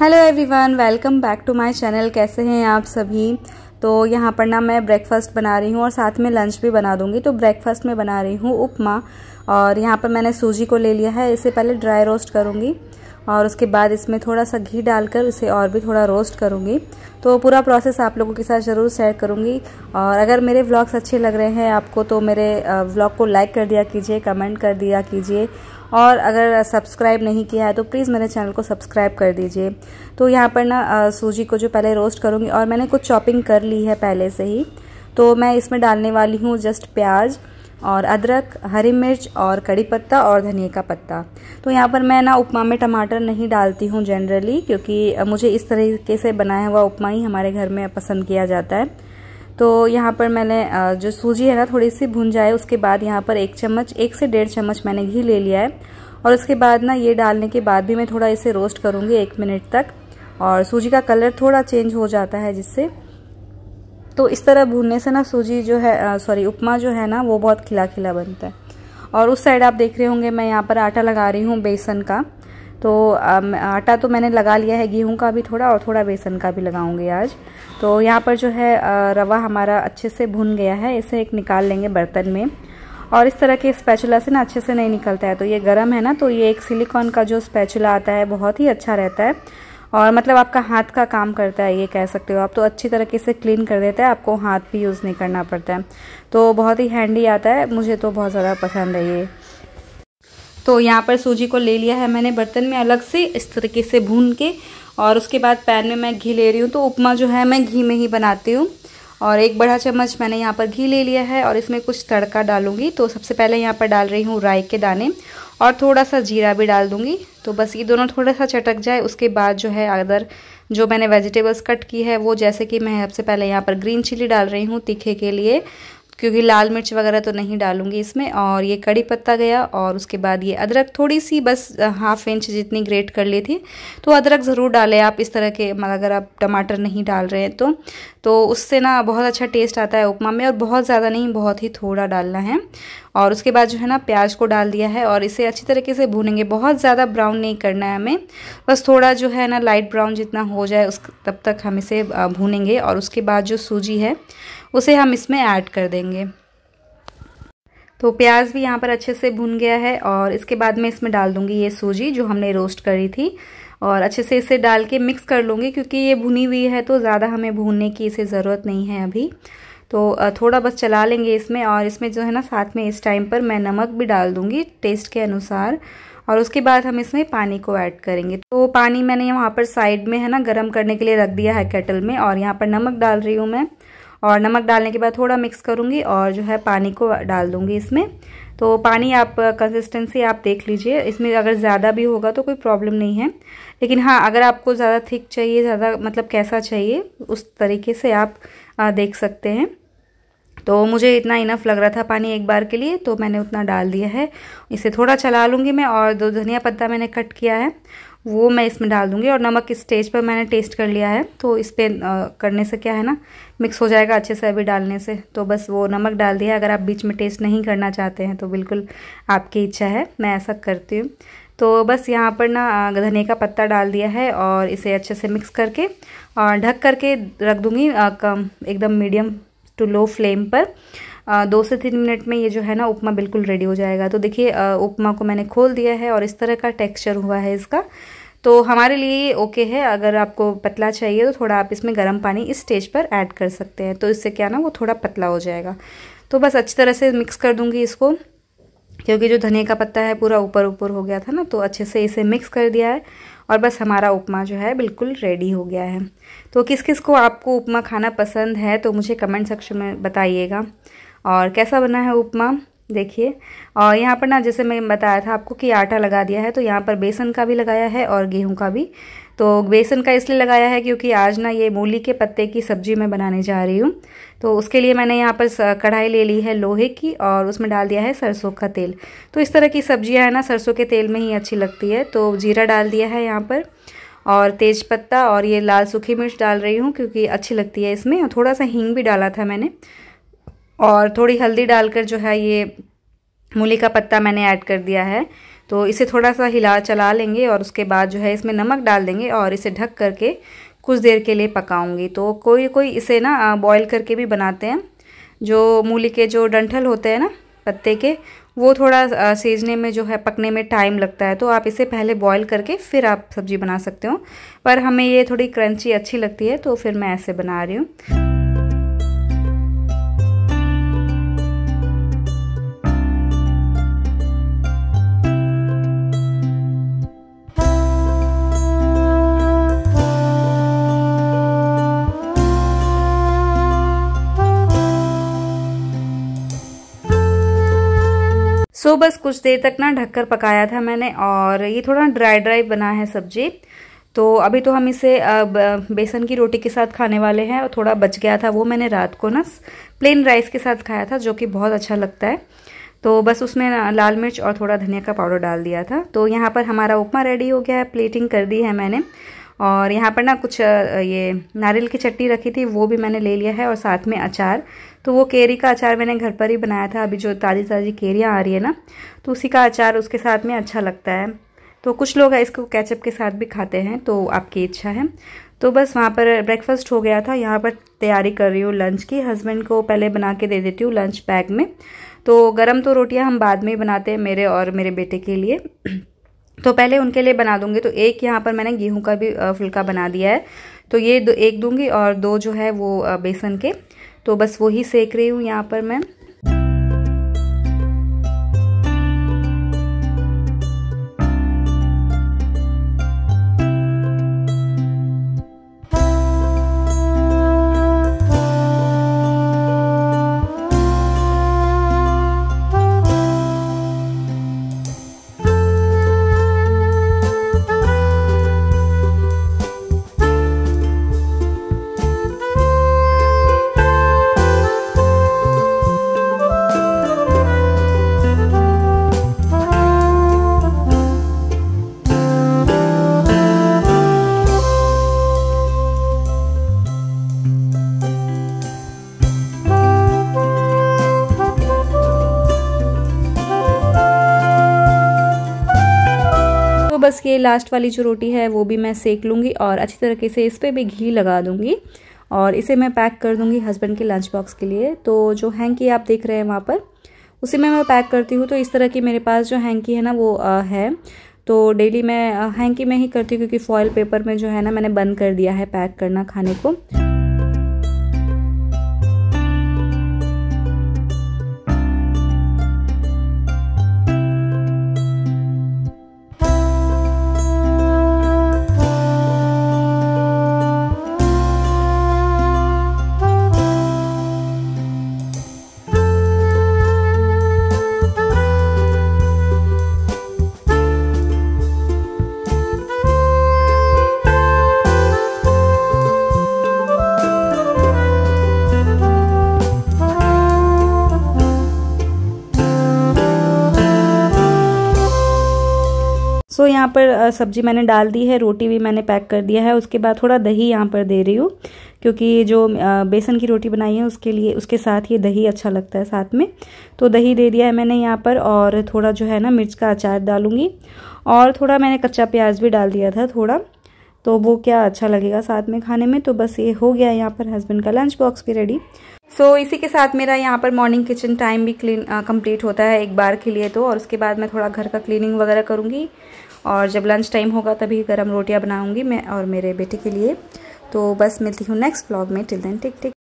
Hello everyone, welcome back to my channel. कैसे हैं आप सभी। तो यहाँ पर ना मैं ब्रेकफास्ट बना रही हूँ और साथ में लंच भी बना दूँगी। तो ब्रेकफास्ट में बना रही हूँ उपमा और यहाँ पर मैंने सूजी को ले लिया है। इसे पहले ड्राई रोस्ट करूँगी और उसके बाद इसमें थोड़ा सा घी डालकर इसे और भी थोड़ा रोस्ट करूँगी। तो पूरा प्रोसेस आप लोगों के साथ ज़रूर शेयर करूँगी। और अगर मेरे व्लॉग्स अच्छे लग रहे हैं आपको तो मेरे व्लॉग को लाइक कर दिया कीजिए, कमेंट कर दिया कीजिए और अगर सब्सक्राइब नहीं किया है तो प्लीज़ मेरे चैनल को सब्सक्राइब कर दीजिए। तो यहाँ पर ना सूजी को जो पहले रोस्ट करूँगी और मैंने कुछ चॉपिंग कर ली है पहले से ही। तो मैं इसमें डालने वाली हूँ जस्ट प्याज और अदरक, हरी मिर्च और कड़ी पत्ता और धनिया का पत्ता। तो यहाँ पर मैं ना उपमा में टमाटर नहीं डालती हूँ जनरली, क्योंकि मुझे इस तरीके से बनाया हुआ उपमा ही हमारे घर में पसंद किया जाता है। तो यहाँ पर मैंने जो सूजी है ना थोड़ी सी भुन जाए उसके बाद यहाँ पर 1 से 1.5 चम्मच मैंने घी ले लिया है। और उसके बाद ना ये डालने के बाद भी मैं थोड़ा इसे रोस्ट करूँगी 1 मिनट तक। और सूजी का कलर थोड़ा चेंज हो जाता है जिससे, तो इस तरह भूनने से ना सूजी जो है उपमा जो है ना वो बहुत खिला खिला बनता है। और उस साइड आप देख रहे होंगे मैं यहाँ पर आटा लगा रही हूँ बेसन का। तो आटा तो मैंने लगा लिया है, गेहूं का भी थोड़ा और थोड़ा बेसन का भी लगाऊंगी आज। तो यहाँ पर जो है रवा हमारा अच्छे से भुन गया है। इसे एक निकाल लेंगे बर्तन में। और इस तरह के स्पैचुला से ना अच्छे से नहीं निकलता है। तो ये गर्म है ना, तो ये एक सिलिकॉन का जो स्पैचुला आता है बहुत ही अच्छा रहता है और मतलब आपका हाथ का काम करता है, ये कह सकते हो आप। तो अच्छी तरीके से क्लीन कर देता है, आपको हाथ भी यूज़ नहीं करना पड़ता है। तो बहुत ही हैंडी आता है, मुझे तो बहुत ज़्यादा पसंद है ये। तो यहाँ पर सूजी को ले लिया है मैंने बर्तन में अलग से इस तरीके से भून के। और उसके बाद पैन में मैं घी ले रही हूँ। तो उपमा जो है मैं घी में ही बनाती हूँ। और 1 बड़ा चम्मच मैंने यहाँ पर घी ले लिया है और इसमें कुछ तड़का डालूंगी। तो सबसे पहले यहाँ पर डाल रही हूँ राई के दाने और थोड़ा सा जीरा भी डाल दूंगी। तो बस ये दोनों थोड़ा सा चटक जाए उसके बाद जो है अदर जो मैंने वेजिटेबल्स कट की है वो, जैसे कि मैं सबसे पहले यहाँ पर ग्रीन चिली डाल रही हूँ तीखे के लिए, क्योंकि लाल मिर्च वगैरह तो नहीं डालूंगी इसमें। और ये कड़ी पत्ता गया और उसके बाद ये अदरक थोड़ी सी बस 1/2 इंच जितनी ग्रेट कर ली थी। तो अदरक ज़रूर डालें आप इस तरह के, अगर आप टमाटर नहीं डाल रहे हैं तो उससे ना बहुत अच्छा टेस्ट आता है उपमा में। और बहुत ज़्यादा नहीं, बहुत ही थोड़ा डालना है। और उसके बाद जो है ना प्याज को डाल दिया है और इसे अच्छी तरीके से भूनेंगे। बहुत ज़्यादा ब्राउन नहीं करना है हमें, बस थोड़ा जो है ना लाइट ब्राउन जितना हो जाए तब तक हम इसे भूनेंगे। और उसके बाद जो सूजी है उसे हम इसमें ऐड कर देंगे। तो प्याज भी यहाँ पर अच्छे से भुन गया है और इसके बाद मैं इसमें डाल दूंगी ये सूजी जो हमने रोस्ट करी थी। और अच्छे से इसे डाल के मिक्स कर लूँगी, क्योंकि ये भुनी हुई है तो ज़्यादा हमें भूनने की इसे ज़रूरत नहीं है अभी। तो थोड़ा बस चला लेंगे इसमें। और इसमें जो है ना साथ में इस टाइम पर मैं नमक भी डाल दूँगी टेस्ट के अनुसार। और उसके बाद हम इसमें पानी को ऐड करेंगे। तो पानी मैंने यहाँ पर साइड में है ना गर्म करने के लिए रख दिया है केटल में। और यहाँ पर नमक डाल रही हूँ मैं। और नमक डालने के बाद थोड़ा मिक्स करूँगी और जो है पानी को डाल दूँगी इसमें। तो पानी आप कंसिस्टेंसी आप देख लीजिए, इसमें अगर ज़्यादा भी होगा तो कोई प्रॉब्लम नहीं है। लेकिन हाँ, अगर आपको ज़्यादा थिक चाहिए, ज़्यादा मतलब कैसा चाहिए उस तरीके से आप देख सकते हैं। तो मुझे इतना इनफ लग रहा था पानी एक बार के लिए, तो मैंने उतना डाल दिया है। इसे थोड़ा चला लूँगी मैं। और 2 धनिया पत्ता मैंने कट किया है वो मैं इसमें डाल दूंगी। और नमक इस स्टेज पर मैंने टेस्ट कर लिया है, तो इस पर करने से क्या है ना मिक्स हो जाएगा अच्छे से अभी डालने से। तो बस वो नमक डाल दिया। अगर आप बीच में टेस्ट नहीं करना चाहते हैं तो बिल्कुल आपकी इच्छा है, मैं ऐसा करती हूँ। तो बस यहाँ पर ना धनिया का पत्ता डाल दिया है और इसे अच्छे से मिक्स करके और ढक करके रख दूँगी एकदम मीडियम टू लो फ्लेम पर। 2 से 3 मिनट में ये जो है ना उपमा बिल्कुल रेडी हो जाएगा। तो देखिए उपमा को मैंने खोल दिया है और इस तरह का टेक्सचर हुआ है इसका। तो हमारे लिए ये ओके है। अगर आपको पतला चाहिए तो थोड़ा आप इसमें गर्म पानी इस स्टेज पर ऐड कर सकते हैं, तो इससे क्या ना वो थोड़ा पतला हो जाएगा। तो बस अच्छी तरह से मिक्स कर दूंगी इसको, क्योंकि जो धनिया का पत्ता है पूरा ऊपर ऊपर हो गया था ना, तो अच्छे से इसे मिक्स कर दिया है। और बस हमारा उपमा जो है बिल्कुल रेडी हो गया है। तो किस किस को आपको उपमा खाना पसंद है तो मुझे कमेंट सेक्शन में बताइएगा। और कैसा बना है उपमा देखिए। और यहाँ पर ना जैसे मैं बताया था आपको कि आटा लगा दिया है, तो यहाँ पर बेसन का भी लगाया है और गेहूं का भी। तो बेसन का इसलिए लगाया है क्योंकि आज ना ये मूली के पत्ते की सब्जी मैं बनाने जा रही हूँ। तो उसके लिए मैंने यहाँ पर कढ़ाई ले ली है लोहे की और उसमें डाल दिया है सरसों का तेल। तो इस तरह की सब्जियाँ है ना सरसों के तेल में ही अच्छी लगती है। तो जीरा डाल दिया है यहाँ पर और तेज पत्ता और ये लाल सूखी मिर्च डाल रही हूँ क्योंकि अच्छी लगती है इसमें। और थोड़ा सा हींग भी डाला था मैंने और थोड़ी हल्दी डालकर जो है ये मूली का पत्ता मैंने ऐड कर दिया है। तो इसे थोड़ा सा हिला चला लेंगे और उसके बाद जो है इसमें नमक डाल देंगे और इसे ढक करके कुछ देर के लिए पकाऊंगी। तो कोई कोई इसे ना बॉईल करके भी बनाते हैं। जो मूली के जो डंठल होते हैं ना पत्ते के, वो थोड़ा सीजने में जो है पकने में टाइम लगता है, तो आप इसे पहले बॉईल करके फिर आप सब्जी बना सकते हो। पर हमें ये थोड़ी क्रंची अच्छी लगती है तो फिर मैं ऐसे बना रही हूँ। सो बस कुछ देर तक ना ढककर पकाया था मैंने और ये थोड़ा ड्राई ड्राई बना है सब्जी। तो अभी तो हम इसे बेसन की रोटी के साथ खाने वाले हैं। और थोड़ा बच गया था वो मैंने रात को ना प्लेन राइस के साथ खाया था, जो कि बहुत अच्छा लगता है। तो बस उसमें लाल मिर्च और थोड़ा धनिया का पाउडर डाल दिया था। तो यहाँ पर हमारा उपमा रेडी हो गया है, प्लेटिंग कर दी है मैंने। और यहाँ पर ना कुछ ये नारियल की चटनी रखी थी, वो भी मैंने ले लिया है और साथ में अचार। तो वो केरी का अचार मैंने घर पर ही बनाया था। अभी जो ताज़ी ताज़ी केरियाँ आ रही है ना, तो उसी का अचार उसके साथ में अच्छा लगता है। तो कुछ लोग इसको केचप के साथ भी खाते हैं, तो आपकी इच्छा है। तो बस वहाँ पर ब्रेकफास्ट हो गया था। यहाँ पर तैयारी कर रही हूँ लंच की। हस्बैंड को पहले बना के दे देती हूँ लंच बैग में। तो गरम तो रोटियाँ हम बाद में ही बनाते हैं, मेरे और मेरे बेटे के लिए। तो पहले उनके लिए बना दूंगी। तो एक यहाँ पर मैंने गेहूं का भी फुल्का बना दिया है, तो ये एक दूंगी और दो जो है वो बेसन के। तो बस वही सेक रही हूँ यहाँ पर मैं। बस ये लास्ट वाली जो रोटी है वो भी मैं सेक लूँगी और अच्छी तरीके से इस पर भी घी लगा दूँगी और इसे मैं पैक कर दूँगी हस्बैंड के लंच बॉक्स के लिए। तो जो हैंकी आप देख रहे हैं वहाँ पर, उसी में मैं पैक करती हूँ। तो इस तरह की मेरे पास जो हैंकी है ना वो है। तो डेली मैं हैंकी में ही करती हूँ, क्योंकि फॉयल पेपर में जो है ना मैंने बंद कर दिया है पैक करना खाने को। सो यहाँ पर सब्जी मैंने डाल दी है, रोटी भी मैंने पैक कर दिया है। उसके बाद थोड़ा दही यहाँ पर दे रही हूँ, क्योंकि जो बेसन की रोटी बनाई है उसके लिए उसके साथ ये दही अच्छा लगता है साथ में। तो दही दे दिया है मैंने यहाँ पर। और थोड़ा जो है ना मिर्च का अचार डालूँगी और थोड़ा मैंने कच्चा प्याज भी डाल दिया था थोड़ा, तो वो क्या अच्छा लगेगा साथ में खाने में। तो बस ये हो गया यहाँ पर हस्बैंड का लंच बॉक्स भी रेडी। सो इसी के साथ मेरा यहाँ पर मॉर्निंग किचन टाइम भी कंप्लीट होता है एक बार के लिए। तो और उसके बाद मैं थोड़ा घर का क्लीनिंग वगैरह करूँगी और जब लंच टाइम होगा तभी गरम रोटियाँ बनाऊँगी मैं और मेरे बेटे के लिए। तो बस मिलती हूँ नेक्स्ट व्लॉग में। Till then take care.